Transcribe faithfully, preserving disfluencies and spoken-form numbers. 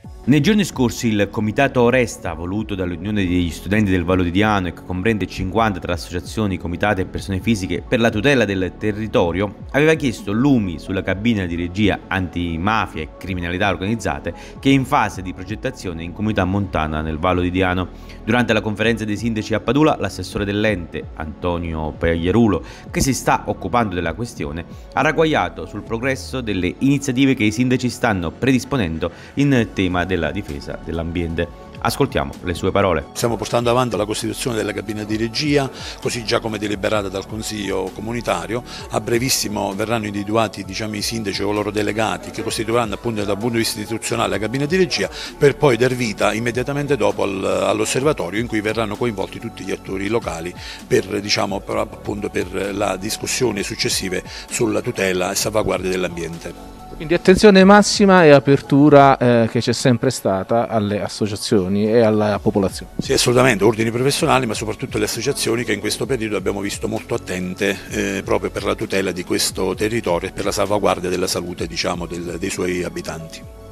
Nei giorni scorsi il Comitato Oresta, voluto dall'Unione degli Studenti del Vallo di Diano e che comprende cinquanta tra associazioni, comitati e persone fisiche per la tutela del territorio, aveva chiesto lumi sulla cabina di regia antimafia e criminalità organizzate che è in fase di progettazione in comunità montana nel Vallo di Diano. Durante la conferenza dei sindaci a Padula, l'assessore dell'ente, Antonio Pagliarulo, che si sta occupando della questione, ha ragguagliato sul progresso delle iniziative che i sindaci stanno predisponendo in tema della difesa dell'ambiente. Ascoltiamo le sue parole. Stiamo portando avanti la costituzione della cabina di regia, così già come deliberata dal Consiglio comunitario. A brevissimo verranno individuati diciamo, i sindaci o loro delegati che costituiranno appunto dal punto di vista istituzionale la cabina di regia, per poi dar vita immediatamente dopo al, all'osservatorio in cui verranno coinvolti tutti gli attori locali per, diciamo, per, appunto, per la discussione successive sulla tutela e salvaguardia dell'ambiente. Quindi attenzione massima e apertura eh, che c'è sempre stata alle associazioni e alla popolazione. Sì, assolutamente, ordini professionali ma soprattutto le associazioni che in questo periodo abbiamo visto molto attente eh, proprio per la tutela di questo territorio e per la salvaguardia della salute diciamo, del, dei suoi abitanti.